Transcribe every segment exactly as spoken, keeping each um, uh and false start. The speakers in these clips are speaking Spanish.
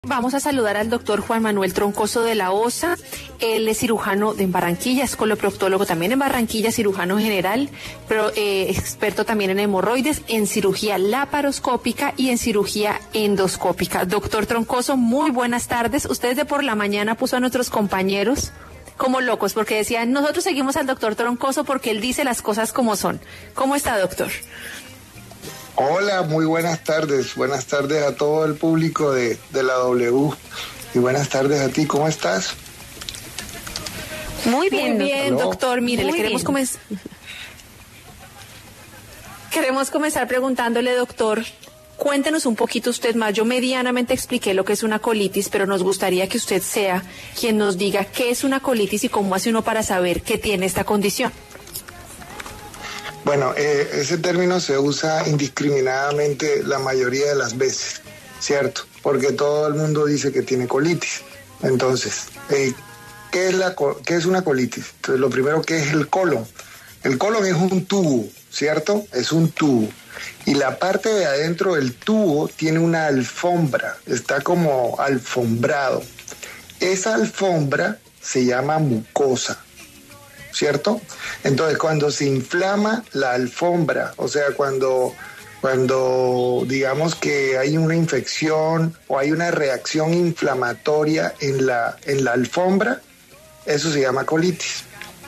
Vamos a saludar al doctor Juan Manuel Troncoso de la Osa. Él es cirujano de Barranquilla, es coloproctólogo también en Barranquilla, cirujano general, pero eh, experto también en hemorroides, en cirugía laparoscópica y en cirugía endoscópica. Doctor Troncoso, muy buenas tardes. Usted de por la mañana puso a nuestros compañeros como locos porque decían, nosotros seguimos al doctor Troncoso porque él dice las cosas como son. ¿Cómo está, doctor? Hola, muy buenas tardes. Buenas tardes a todo el público de, de la W. Y buenas tardes a ti, ¿cómo estás? Muy bien, Muy bien doctor. Mire, Muy le queremos comenzar. Queremos comenzar preguntándole, doctor, cuéntenos un poquito usted más. Yo medianamente expliqué lo que es una colitis, pero nos gustaría que usted sea quien nos diga qué es una colitis y cómo hace uno para saber que tiene esta condición. Bueno, eh, ese término se usa indiscriminadamente la mayoría de las veces, ¿cierto? Porque todo el mundo dice que tiene colitis. Entonces, eh, ¿qué es la, qué es una colitis? Entonces, lo primero que es el colon. El colon es un tubo, ¿cierto? Es un tubo. Y la parte de adentro del tubo tiene una alfombra, está como alfombrado. Esa alfombra se llama mucosa, ¿cierto? Entonces, cuando se inflama la alfombra, o sea, cuando, cuando digamos que hay una infección o hay una reacción inflamatoria en la, en la alfombra, eso se llama colitis.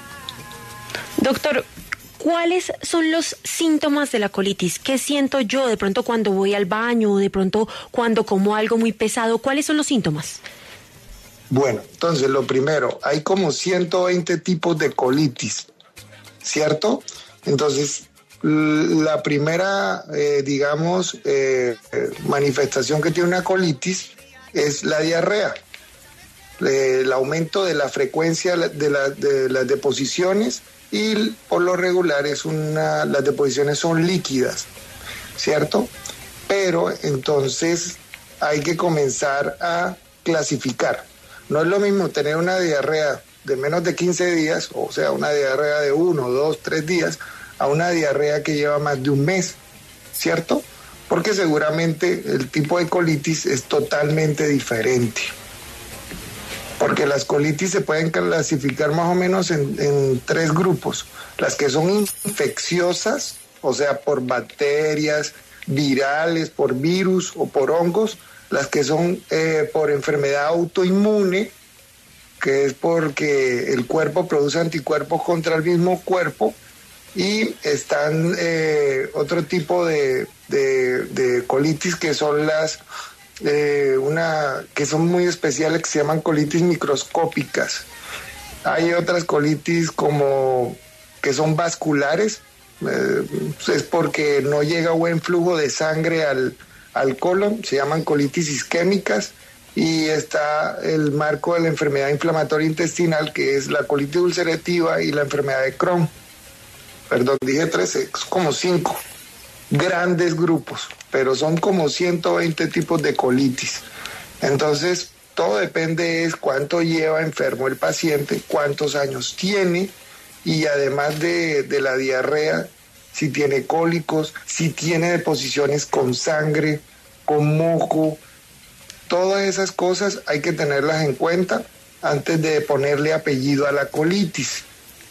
Doctor, ¿cuáles son los síntomas de la colitis? ¿Qué siento yo de pronto cuando voy al baño o de pronto cuando como algo muy pesado? ¿Cuáles son los síntomas? Bueno, entonces lo primero, hay como ciento veinte tipos de colitis, ¿cierto? Entonces, la primera, eh, digamos, eh, manifestación que tiene una colitis es la diarrea, eh, el aumento de la frecuencia de, la, de las deposiciones y por lo regular es una, las deposiciones son líquidas, ¿cierto? Pero entonces hay que comenzar a clasificar. No es lo mismo tener una diarrea de menos de quince días, o sea, una diarrea de uno, dos, tres días, a una diarrea que lleva más de un mes, ¿cierto? Porque seguramente el tipo de colitis es totalmente diferente. Porque las colitis se pueden clasificar más o menos en, en tres grupos. Las que son infecciosas, o sea, por bacterias, virales, por virus o por hongos. Las que son eh, por enfermedad autoinmune, que es porque el cuerpo produce anticuerpos contra el mismo cuerpo, y están eh, otro tipo de, de, de colitis que son las eh, una que son muy especiales, que se llaman colitis microscópicas. Hay otras colitis como que son vasculares, eh, es porque no llega buen flujo de sangre al al colon, se llaman colitis isquémicas, y está el marco de la enfermedad inflamatoria intestinal, que es la colitis ulcerativa y la enfermedad de Crohn. Perdón, dije trece, es como cinco grandes grupos, pero son como ciento veinte tipos de colitis. Entonces, todo depende es cuánto lleva enfermo el paciente, cuántos años tiene, y además de, de la diarrea, si tiene cólicos, si tiene deposiciones con sangre, con moco. Todas esas cosas hay que tenerlas en cuenta antes de ponerle apellido a la colitis.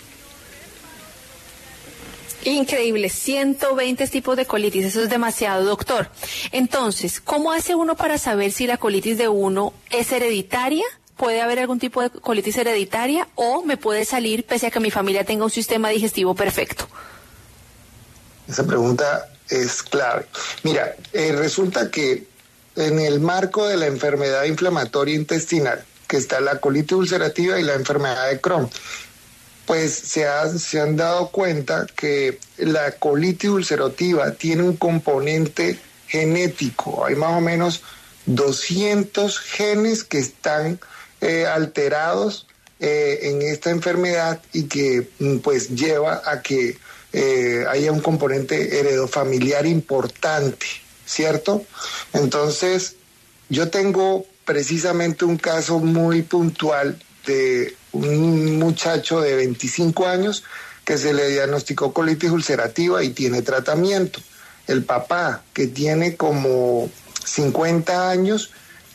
Increíble, ciento veinte tipos de colitis, eso es demasiado, doctor. Entonces, ¿cómo hace uno para saber si la colitis de uno es hereditaria? ¿Puede haber algún tipo de colitis hereditaria o me puede salir pese a que mi familia tenga un sistema digestivo perfecto? Esa pregunta es clave. Mira, eh, resulta que en el marco de la enfermedad inflamatoria intestinal, que está la colitis ulcerativa y la enfermedad de Crohn, pues se, ha, se han dado cuenta que la colitis ulcerativa tiene un componente genético. Hay más o menos doscientos genes que están eh, alterados eh, en esta enfermedad y que pues lleva a que Eh, haya un componente heredofamiliar importante, ¿cierto? Entonces, yo tengo precisamente un caso muy puntual de un muchacho de veinticinco años que se le diagnosticó colitis ulcerativa y tiene tratamiento. El papá, que tiene como cincuenta años,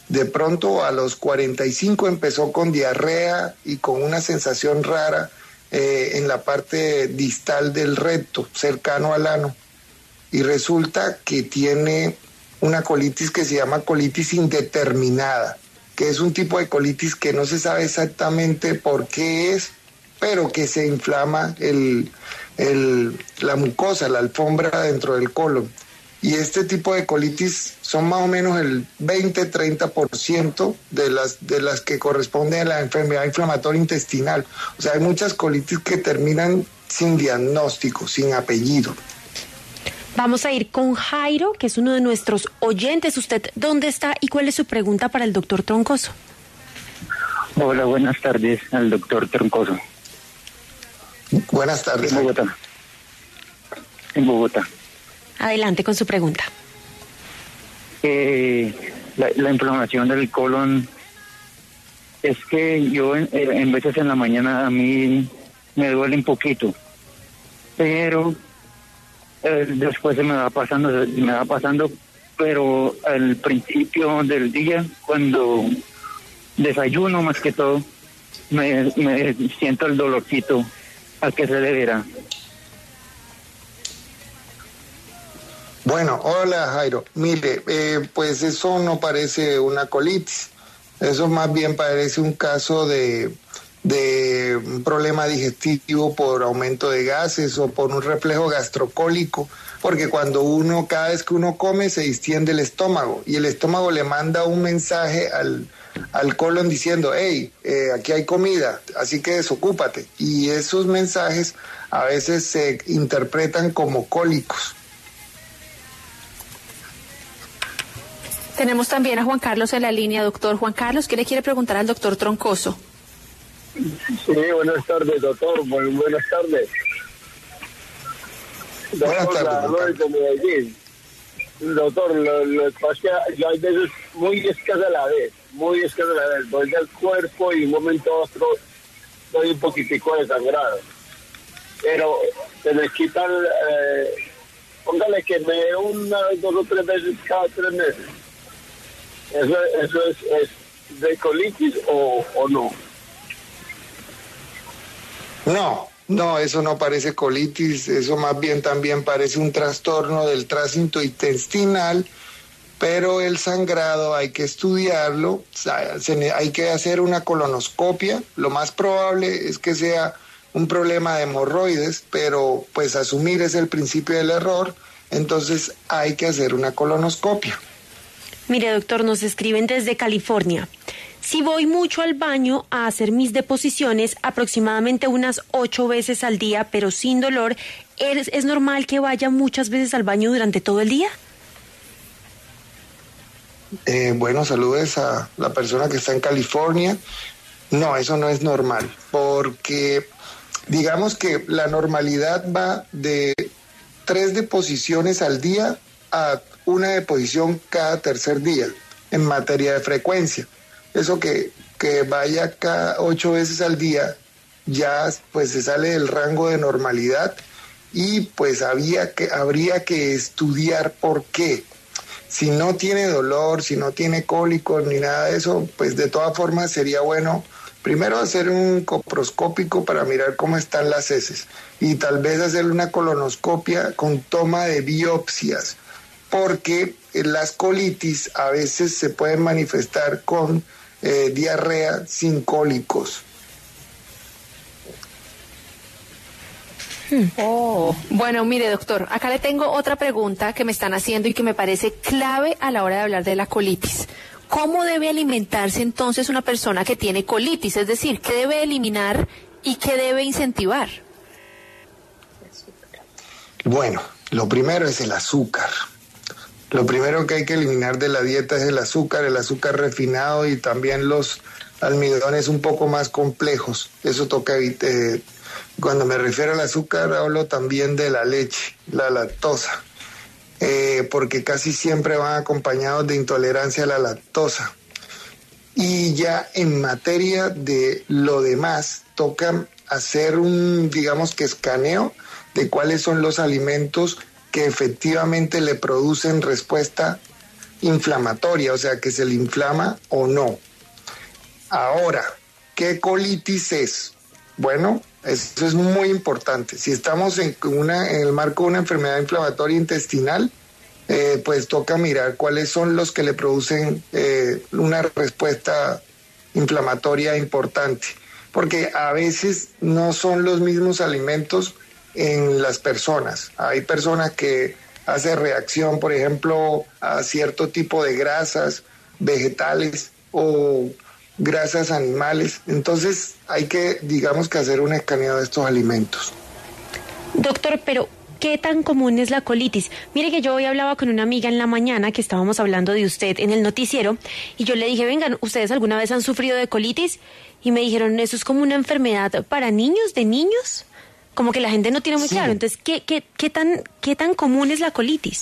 De pronto a los cuarenta y cinco empezó con diarrea y con una sensación rara eh, en la parte distal del recto, cercano al ano. Y resulta que tiene una colitis que se llama colitis indeterminada, que es un tipo de colitis que no se sabe exactamente por qué es, pero que se inflama el, el, la mucosa, la alfombra dentro del colon. Y este tipo de colitis son más o menos el veinte a treinta por ciento de las, de las que corresponden a la enfermedad inflamatoria intestinal. O sea, hay muchas colitis que terminan sin diagnóstico, sin apellido. Vamos a ir con Jairo, que es uno de nuestros oyentes. ¿Usted dónde está y cuál es su pregunta para el doctor Troncoso? Hola, buenas tardes al doctor Troncoso. Buenas tardes. En Bogotá. En Bogotá. Adelante con su pregunta. Eh, la, la inflamación del colon es que yo en, en veces en la mañana a mí me duele un poquito, pero eh, después se me va pasando, me va pasando, pero al principio del día, cuando desayuno más que todo, me, me siento el dolorcito. ¿A qué se deberá? Bueno, hola Jairo. Mire, eh, pues eso no parece una colitis. Eso más bien parece un caso de, de un problema digestivo por aumento de gases o por un reflejo gastrocólico, porque cuando uno, cada vez que uno come, se distiende el estómago y el estómago le manda un mensaje al, al colon diciendo, hey, eh, aquí hay comida, así que desocúpate. Y esos mensajes a veces se interpretan como cólicos. Tenemos también a Juan Carlos en la línea. Doctor Juan Carlos, ¿qué le quiere preguntar al doctor Troncoso? Sí, buenas tardes, doctor. Muy buenas tardes. Buenas Doctor, tardes, de Medellín. Doctor, lo, lo que pasa es que yo hay veces muy escasa a la vez, muy escasa a la vez. Voy del cuerpo y un momento a otro doy un poquitico de sangrado. Pero se me quitan, eh, póngale que me dé una, dos o tres veces cada tres meses. ¿Eso, eso es, es de colitis o, o no? No, no, eso no parece colitis, eso más bien también parece un trastorno del tránsito intestinal, pero el sangrado hay que estudiarlo, hay que hacer una colonoscopia, lo más probable es que sea un problema de hemorroides, pero pues asumir es el principio del error, entonces hay que hacer una colonoscopia. Mire, doctor, nos escriben desde California. Si voy mucho al baño a hacer mis deposiciones, aproximadamente unas ocho veces al día, pero sin dolor, ¿es, es normal que vaya muchas veces al baño durante todo el día? Eh, bueno, saludes a la persona que está en California. No, eso no es normal, porque digamos que la normalidad va de tres deposiciones al día a una deposición cada tercer día en materia de frecuencia. Eso que, que vaya cada ocho veces al día ya pues se sale del rango de normalidad y pues había que, habría que estudiar por qué. Si no tiene dolor, si no tiene cólicos ni nada de eso, pues de todas formas sería bueno primero hacer un coproscópico para mirar cómo están las heces y tal vez hacer una colonoscopia con toma de biopsias, porque las colitis a veces se pueden manifestar con eh, diarrea sin cólicos. Oh. Bueno, mire, doctor, acá le tengo otra pregunta que me están haciendo y que me parece clave a la hora de hablar de la colitis. ¿Cómo debe alimentarse entonces una persona que tiene colitis? Es decir, ¿qué debe eliminar y qué debe incentivar? Bueno, lo primero es el azúcar. Lo primero que hay que eliminar de la dieta es el azúcar, el azúcar refinado y también los almidones un poco más complejos. Eso toca evitar. Eh, cuando me refiero al azúcar hablo también de la leche, la lactosa, eh, porque casi siempre van acompañados de intolerancia a la lactosa. Y ya en materia de lo demás, toca hacer un, digamos que escaneo de cuáles son los alimentos que efectivamente le producen respuesta inflamatoria, o sea, que se le inflama o no. Ahora, ¿qué colitis es? Bueno, eso es muy importante. Si estamos en, una, en el marco de una enfermedad inflamatoria intestinal, eh, pues toca mirar cuáles son los que le producen eh, una respuesta inflamatoria importante, porque a veces no son los mismos alimentos en las personas. Hay personas que hacen reacción, por ejemplo, a cierto tipo de grasas vegetales o grasas animales. Entonces hay que, digamos que hacer un escaneo de estos alimentos. Doctor, pero ¿qué tan común es la colitis? Mire que yo hoy hablaba con una amiga en la mañana que estábamos hablando de usted en el noticiero y yo le dije, vengan, ¿ustedes alguna vez han sufrido de colitis? Y me dijeron, ¿eso es como una enfermedad para niños, de niños? Como que la gente no tiene muy sí. claro. Entonces, ¿qué, qué, qué, tan, ¿qué tan común es la colitis?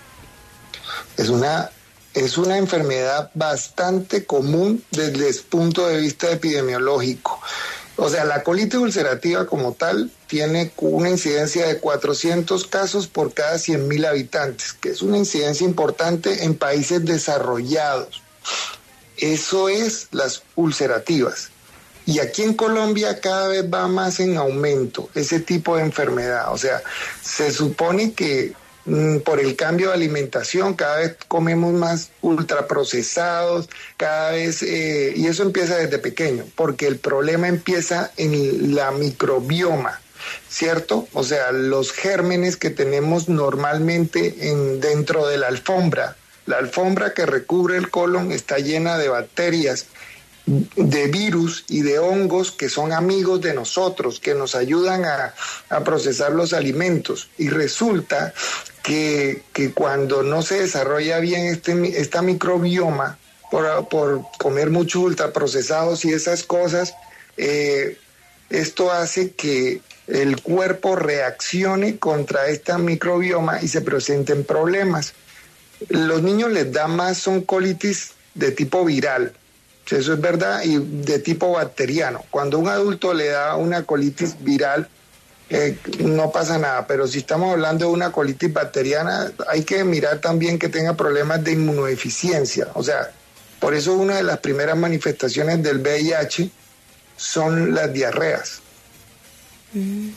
Es una, es una enfermedad bastante común desde el punto de vista epidemiológico. O sea, la colitis ulcerativa como tal tiene una incidencia de cuatrocientos casos por cada cien mil habitantes, que es una incidencia importante en países desarrollados. Eso es las ulcerativas. Y aquí en Colombia cada vez va más en aumento ese tipo de enfermedad. O sea, se supone que mmm, por el cambio de alimentación cada vez comemos más ultraprocesados, cada vez, eh, y eso empieza desde pequeño, porque el problema empieza en la microbioma, ¿cierto? O sea, los gérmenes que tenemos normalmente en, dentro de la alfombra. La alfombra que recubre el colon está llena de bacterias, de virus y de hongos que son amigos de nosotros, que nos ayudan a, a procesar los alimentos. Y resulta que, que cuando no se desarrolla bien este, esta microbioma, por, por comer muchos ultraprocesados y esas cosas, eh, esto hace que el cuerpo reaccione contra esta microbioma y se presenten problemas. Los niños les da más son colitis de tipo viral. Eso es verdad, y de tipo bacteriano. Cuando un adulto le da una colitis viral, eh, no pasa nada, pero si estamos hablando de una colitis bacteriana, hay que mirar también que tenga problemas de inmunodeficiencia. O sea, por eso una de las primeras manifestaciones del V I H son las diarreas. Mm.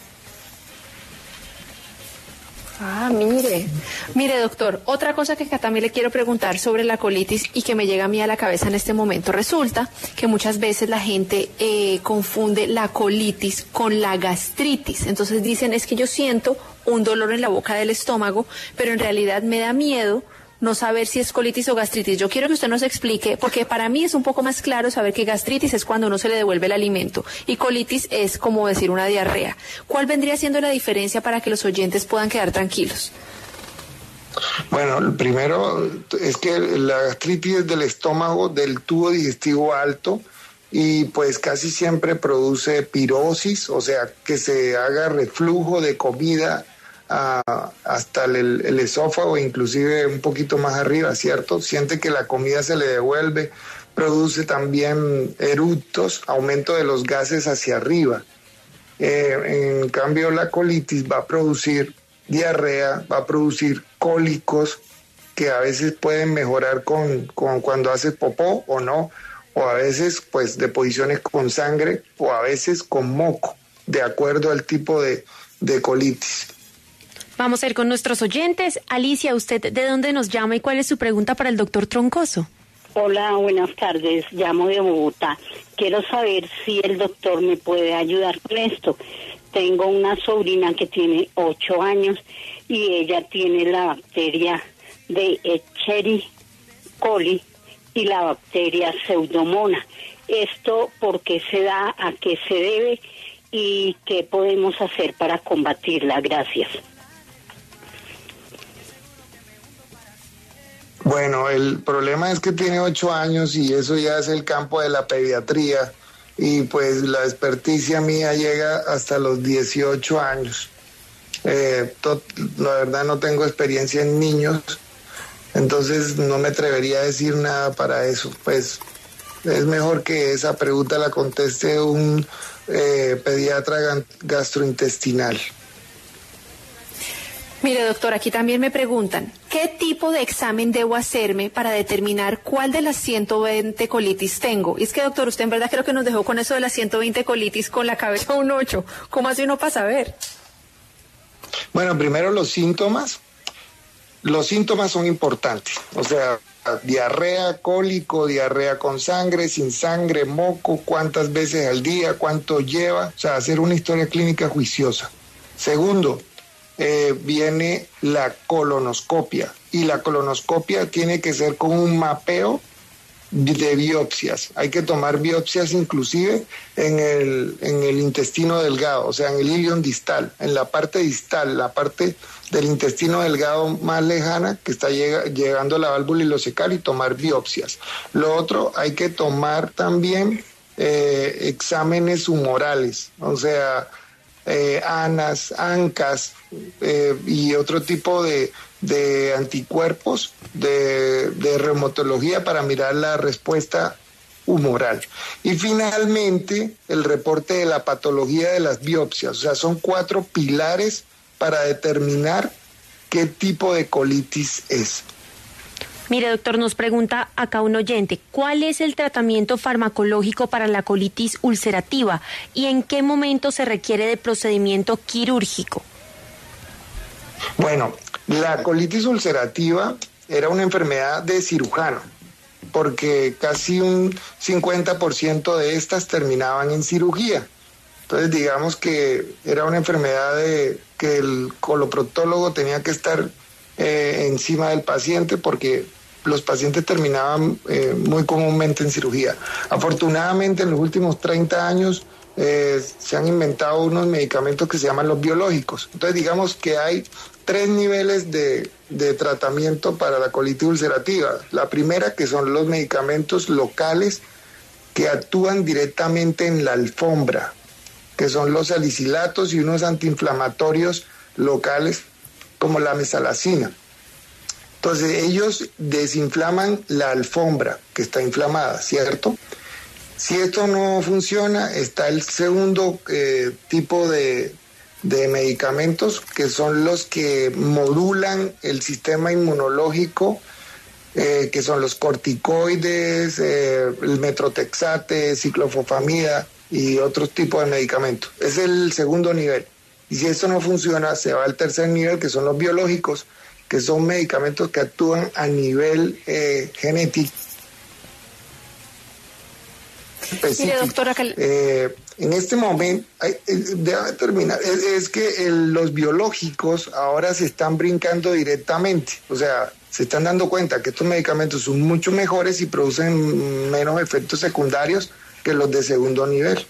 Ah, mire, mire doctor, otra cosa que también le quiero preguntar sobre la colitis y que me llega a mí a la cabeza en este momento, resulta que muchas veces la gente eh, confunde la colitis con la gastritis, entonces dicen es que yo siento un dolor en la boca del estómago, pero en realidad me da miedo no saber si es colitis o gastritis. Yo quiero que usted nos explique, porque para mí es un poco más claro saber que gastritis es cuando no se le devuelve el alimento y colitis es como decir una diarrea. ¿Cuál vendría siendo la diferencia para que los oyentes puedan quedar tranquilos? Bueno, primero es que la gastritis es del estómago, del tubo digestivo alto, y pues casi siempre produce pirosis, o sea, que se haga reflujo de comida A, hasta el, el esófago, inclusive un poquito más arriba, ¿cierto? Siente que la comida se le devuelve, produce también eructos, aumento de los gases hacia arriba. Eh, en cambio, la colitis va a producir diarrea, va a producir cólicos que a veces pueden mejorar con, con cuando haces popó o no, o a veces pues deposiciones con sangre o a veces con moco, de acuerdo al tipo de, de colitis. Vamos a ir con nuestros oyentes. Alicia, ¿usted de dónde nos llama y cuál es su pregunta para el doctor Troncoso? Hola, buenas tardes. Llamo de Bogotá. Quiero saber si el doctor me puede ayudar con esto. Tengo una sobrina que tiene ocho años y ella tiene la bacteria de Escherichia coli y la bacteria Pseudomonas. ¿Esto por qué se da? ¿A qué se debe? ¿Y qué podemos hacer para combatirla? Gracias. Bueno, el problema es que tiene ocho años y eso ya es el campo de la pediatría y pues la experticia mía llega hasta los dieciocho años. Eh, to- la verdad no tengo experiencia en niños, entonces no me atrevería a decir nada para eso. Pues es mejor que esa pregunta la conteste un eh, pediatra gastrointestinal. Mire, doctor, aquí también me preguntan, ¿qué tipo de examen debo hacerme para determinar cuál de las ciento veinte colitis tengo? Y es que, doctor, usted en verdad creo que nos dejó con eso de las ciento veinte colitis con la cabeza un ocho. ¿Cómo hace uno para saber? Bueno, primero los síntomas. Los síntomas son importantes. O sea, diarrea, cólico, diarrea con sangre, sin sangre, moco, cuántas veces al día, cuánto lleva. O sea, hacer una historia clínica juiciosa. Segundo, Eh, viene la colonoscopia, y la colonoscopia tiene que ser con un mapeo de biopsias. Hay que tomar biopsias inclusive en el, en el intestino delgado, o sea, en el ilion distal, en la parte distal, la parte del intestino delgado más lejana que está llega, llegando a la válvula ileocecal, y tomar biopsias. Lo otro, hay que tomar también eh, exámenes humorales, o sea, Eh, ANAS, ANCAS eh, y otro tipo de, de anticuerpos de, de reumatología para mirar la respuesta humoral. Y finalmente, el reporte de la patología de las biopsias. O sea, son cuatro pilares para determinar qué tipo de colitis es. Mire, doctor, nos pregunta acá un oyente, ¿cuál es el tratamiento farmacológico para la colitis ulcerativa y en qué momento se requiere de procedimiento quirúrgico? Bueno, la colitis ulcerativa era una enfermedad de cirujano, porque casi un cincuenta por ciento de estas terminaban en cirugía. Entonces, digamos que era una enfermedad de, que el coloproctólogo tenía que estar eh, encima del paciente, porque los pacientes terminaban eh, muy comúnmente en cirugía. Afortunadamente, en los últimos treinta años eh, se han inventado unos medicamentos que se llaman los biológicos. Entonces, digamos que hay tres niveles de, de tratamiento para la colitis ulcerativa. La primera, que son los medicamentos locales que actúan directamente en la alfombra, que son los salicilatos y unos antiinflamatorios locales como la mesalazina. Entonces ellos desinflaman la alfombra que está inflamada, ¿cierto? Si esto no funciona, está el segundo eh, tipo de, de medicamentos, que son los que modulan el sistema inmunológico, eh, que son los corticoides, eh, el metrotexate, ciclofosfamida y otros tipos de medicamentos. Es el segundo nivel. Y si esto no funciona, se va al tercer nivel, que son los biológicos, que son medicamentos que actúan a nivel eh, genético. Mire, doctora, que... eh, en este momento, ay, eh, déjame terminar, es, es que el, los biológicos ahora se están brincando directamente, o sea, se están dando cuenta que estos medicamentos son mucho mejores y producen menos efectos secundarios que los de segundo nivel.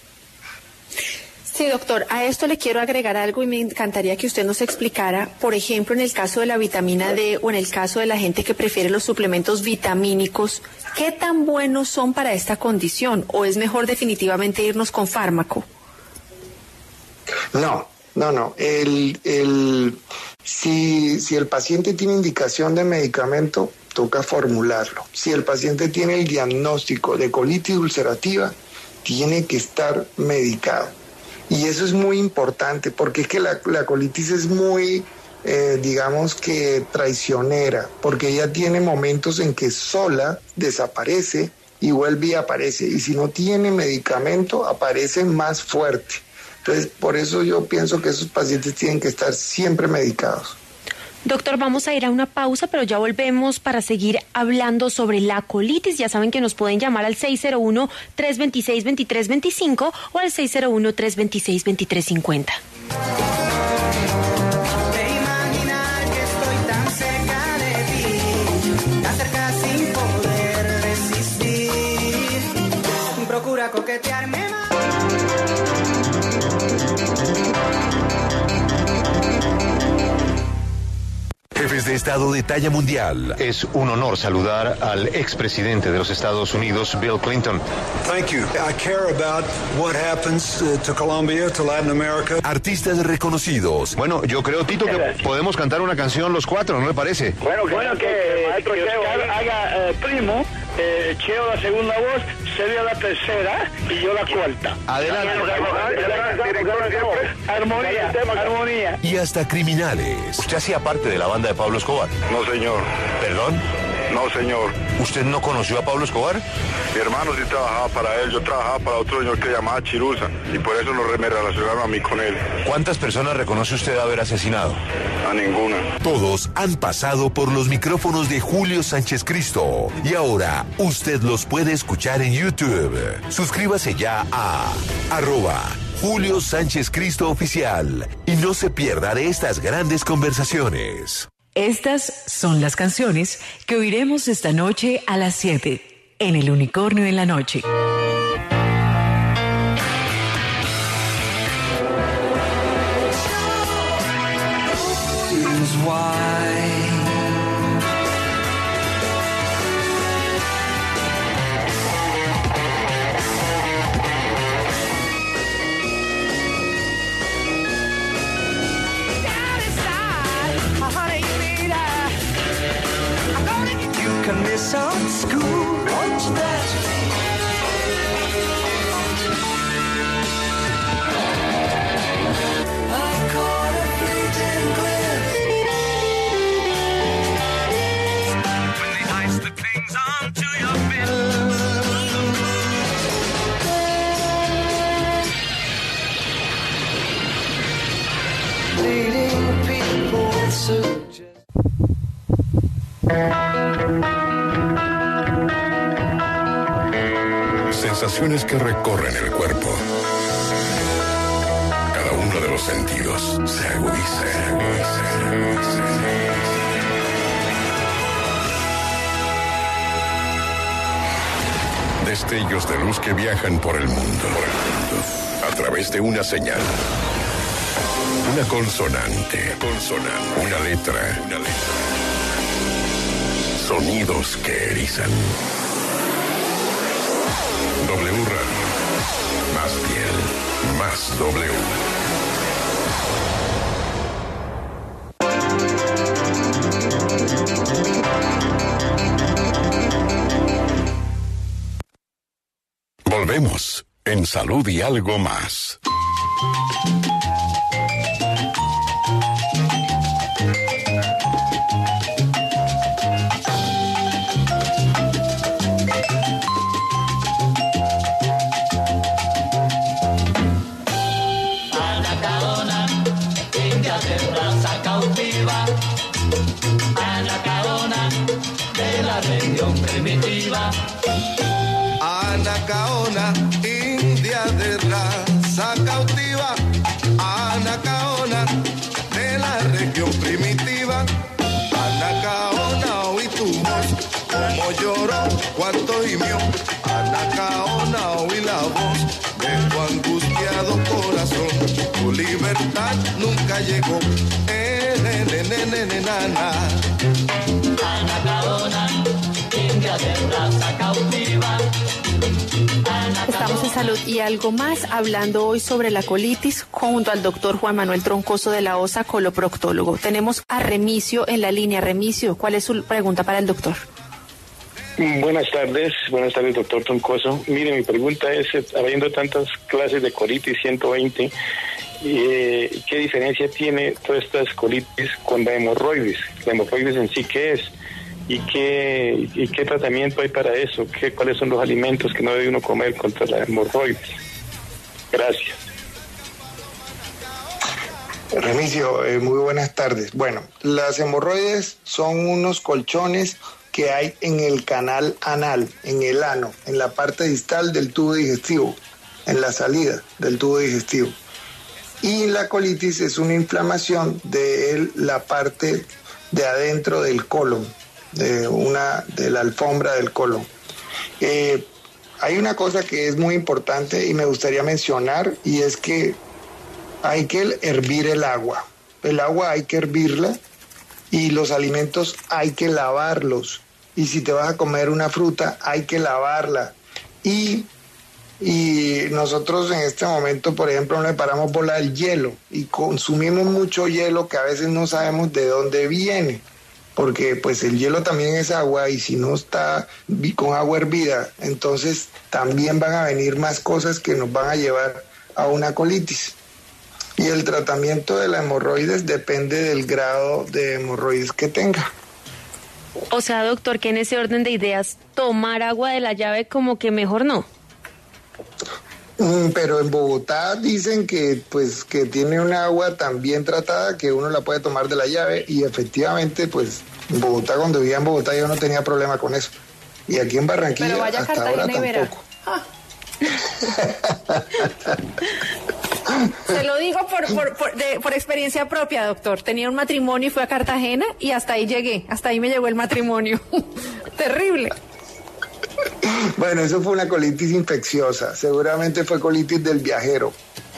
Sí, doctor, a esto le quiero agregar algo y me encantaría que usted nos explicara, por ejemplo, en el caso de la vitamina D o en el caso de la gente que prefiere los suplementos vitamínicos, ¿qué tan buenos son para esta condición? ¿O es mejor definitivamente irnos con fármaco? No, no, no. El, el, si, si el paciente tiene indicación de medicamento, toca formularlo. Si el paciente tiene el diagnóstico de colitis ulcerativa, tiene que estar medicado. Y eso es muy importante, porque es que la, la colitis es muy, eh, digamos que traicionera, porque ella tiene momentos en que sola desaparece y vuelve y aparece. Y si no tiene medicamento, aparece más fuerte. Entonces, por eso yo pienso que esos pacientes tienen que estar siempre medicados. Doctor, vamos a ir a una pausa, pero ya volvemos para seguir hablando sobre la colitis. Ya saben que nos pueden llamar al seis cero uno, tres dos seis, dos tres dos cinco o al seis cero uno, tres dos seis, dos tres cinco cero. Procura coquetearme más. Jefes de Estado de talla mundial. Es un honor saludar al expresidente de los Estados Unidos, Bill Clinton. Thank you. I care about what happens uh, to Colombia, to Latin America. Artistas reconocidos. Bueno, yo creo, Tito, que podemos cantar una canción los cuatro, ¿no le parece? Bueno, bueno que, que Oscar haga eh, primo eh, Cheo la segunda voz, Celia la tercera y yo la cuarta. Adelante. Armonía, armonía. Y hasta criminales. ¿Usted hacía parte de la banda de Pablo Escobar? No, señor. ¿Perdón? No, señor. ¿Usted no conoció a Pablo Escobar? Mi hermano sí trabajaba para él, yo trabajaba para otro señor que se llamaba Chiruza, y por eso nos me relacionaron a mí con él. ¿Cuántas personas reconoce usted haber asesinado? A ninguna. Todos han pasado por los micrófonos de Julio Sánchez Cristo y ahora usted los puede escuchar en YouTube. Suscríbase ya a arroba Julio Sánchez Cristo Oficial y no se pierda de estas grandes conversaciones. Estas son las canciones que oiremos esta noche a las siete en El Unicornio en la Noche. Miss on school, watch that. I caught a fleeting glimpse when the ice that clings onto your bed. Leading people suggest. Sensaciones que recorren el cuerpo. Cada uno de los sentidos se agudiza, se agudiza, se agudiza. Destellos de luz que viajan por el mundo, por el mundo, a través de una señal. Una consonante, consonante, una letra, una letra. Sonidos que erizan. W Radio. Más piel, más W. Volvemos en Salud y Algo Más. Primitiva. Anacaona, india de raza cautiva. Anacaona, de la región primitiva. Anacaona, oí tu voz, como lloró, cuánto gimió. Anacaona, oí la voz de tu angustiado corazón. Tu libertad nunca llegó. Eh, ne, ne, ne, ne, ne, nana. Anacaona, india de raza cautiva. Estamos en Salud y Algo Más, hablando hoy sobre la colitis junto al doctor Juan Manuel Troncoso de la OSA, coloproctólogo. Tenemos a Remigio en la línea. Remigio, ¿cuál es su pregunta para el doctor? Buenas tardes, buenas tardes, doctor Troncoso. Mire, mi pregunta es, habiendo tantas clases de colitis ciento veinte, eh, ¿qué diferencia tiene todas estas colitis con la hemorroides? ¿La hemorroides en sí qué es? ¿Y qué, y qué tratamiento hay para eso? ¿Qué, ¿Cuáles son los alimentos que no debe uno comer contra la hemorroides? Gracias. Remigio, eh, muy buenas tardes. Bueno, las hemorroides son unos colchones que hay en el canal anal, en el ano, en la parte distal del tubo digestivo, en la salida del tubo digestivo. Y la colitis es una inflamación de la parte de adentro del colon, de una de la alfombra del colon. Eh, hay una cosa que es muy importante y me gustaría mencionar, y es que hay que hervir el agua. El agua hay que hervirla y los alimentos hay que lavarlos. Y si te vas a comer una fruta, hay que lavarla. Y, y nosotros en este momento, por ejemplo, no le paramos bola al hielo y consumimos mucho hielo que a veces no sabemos de dónde viene. porque pues el hielo también es agua y si no está con agua hervida, entonces también van a venir más cosas que nos van a llevar a una colitis. Y el tratamiento de la hemorroides depende del grado de hemorroides que tenga. O sea, doctor, que en ese orden de ideas, tomar agua de la llave como que mejor no. Mm, pero en Bogotá dicen que pues que tiene una agua tan bien tratada que uno la puede tomar de la llave y efectivamente pues en Bogotá, cuando vivía en Bogotá yo no tenía problema con eso. Y aquí en Barranquilla pero vaya hasta Cartagena ahora y verá. tampoco. Ah. Se lo digo por, por, por, de, por experiencia propia, doctor. Tenía un matrimonio y fui a Cartagena y hasta ahí llegué, hasta ahí me llegó el matrimonio. Terrible. Bueno, eso fue una colitis infecciosa, seguramente fue colitis del viajero.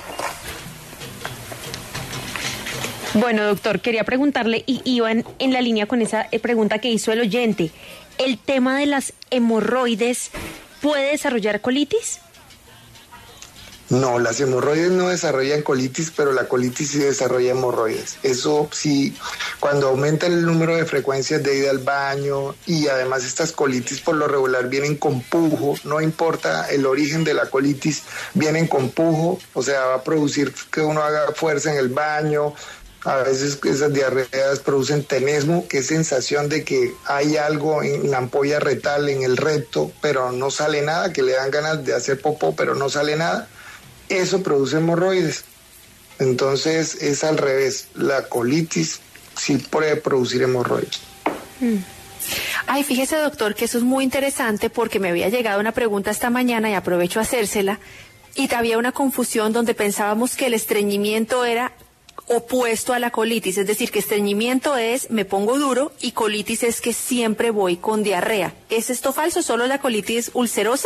Bueno, doctor, quería preguntarle, y iba en, en la línea con esa pregunta que hizo el oyente, ¿el tema de las hemorroides puede desarrollar colitis? No, las hemorroides no desarrollan colitis, pero la colitis sí desarrolla hemorroides. Eso sí, cuando aumenta el número de frecuencias de ida al baño y además estas colitis por lo regular vienen con pujo, no importa el origen de la colitis, vienen con pujo, o sea, va a producir que uno haga fuerza en el baño. A veces esas diarreas producen tenesmo, que es sensación de que hay algo en la ampolla retal, en el recto, pero no sale nada, que le dan ganas de hacer popó, pero no sale nada. Eso produce hemorroides. Entonces es al revés. La colitis sí puede producir hemorroides. Mm. Ay, fíjese, doctor, que eso es muy interesante porque me había llegado una pregunta esta mañana y aprovecho a hacérsela. Y había una confusión donde pensábamos que el estreñimiento era opuesto a la colitis, es decir, que estreñimiento es me pongo duro y colitis es que siempre voy con diarrea. ¿Es esto falso? ¿Solo la colitis ulcerosa?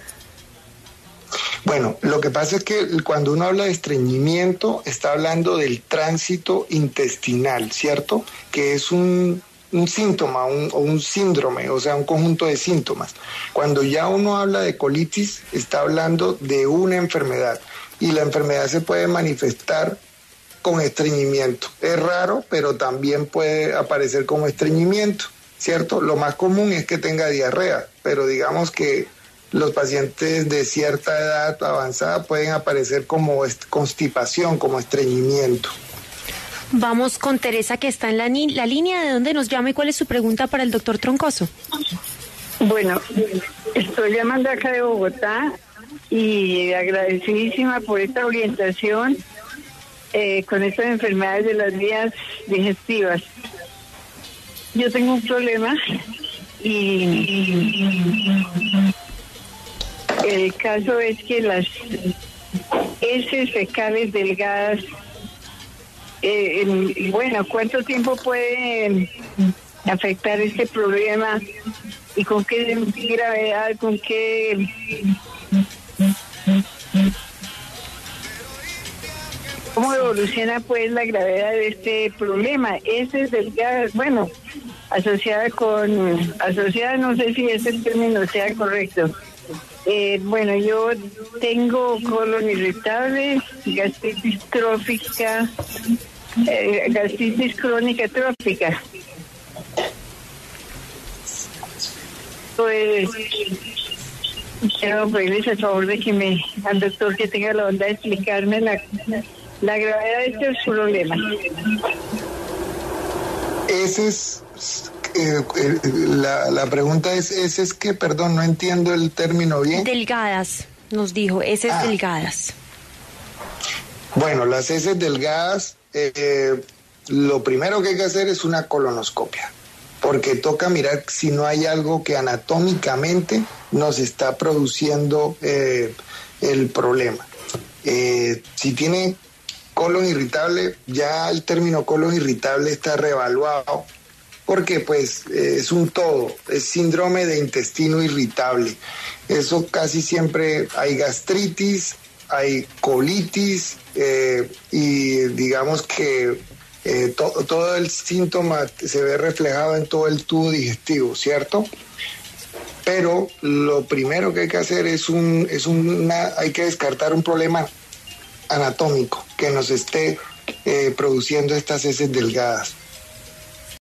Bueno, lo que pasa es que cuando uno habla de estreñimiento está hablando del tránsito intestinal, ¿cierto? Que es un, un síntoma un, o un síndrome, o sea, un conjunto de síntomas. Cuando ya uno habla de colitis, está hablando de una enfermedad y la enfermedad se puede manifestar con estreñimiento. Es raro, pero también puede aparecer como estreñimiento, ¿cierto? Lo más común es que tenga diarrea, pero digamos que los pacientes de cierta edad avanzada pueden aparecer como constipación, como estreñimiento. Vamos con Teresa, que está en la, la línea. ¿De dónde nos llama y cuál es su pregunta para el doctor Troncoso? Bueno, estoy llamando acá de Bogotá y agradecidísima por esta orientación eh, con estas enfermedades de las vías digestivas. Yo tengo un problema y el caso es que las heces fecales delgadas, eh, en, bueno, ¿cuánto tiempo puede afectar este problema y con qué gravedad, con qué... ¿Cómo evoluciona pues la gravedad de este problema? Heces delgadas, bueno, asociada con, asociada, no sé si ese término sea correcto. Eh, bueno, yo tengo colon irritable, gastritis trófica, eh, gastritis crónica trófica. Pues quiero pedirles el favor de que me, al doctor que tenga la bondad de explicarme la, la gravedad de estos problemas. Ese es... Eh, eh, la, la pregunta es, ¿ese es que, perdón, no entiendo el término bien? Delgadas, nos dijo, heces ah. delgadas. Bueno, las heces delgadas, eh, lo primero que hay que hacer es una colonoscopia, porque toca mirar si no hay algo que anatómicamente nos está produciendo eh, el problema. Eh, si tiene colon irritable, ya el término colon irritable está reevaluado, porque pues eh, es un todo, es síndrome de intestino irritable. Eso casi siempre hay gastritis, hay colitis eh, y digamos que eh, to- todo el síntoma se ve reflejado en todo el tubo digestivo, ¿cierto? Pero lo primero que hay que hacer es un, es una, hay que descartar un problema anatómico que nos esté eh, produciendo estas heces delgadas.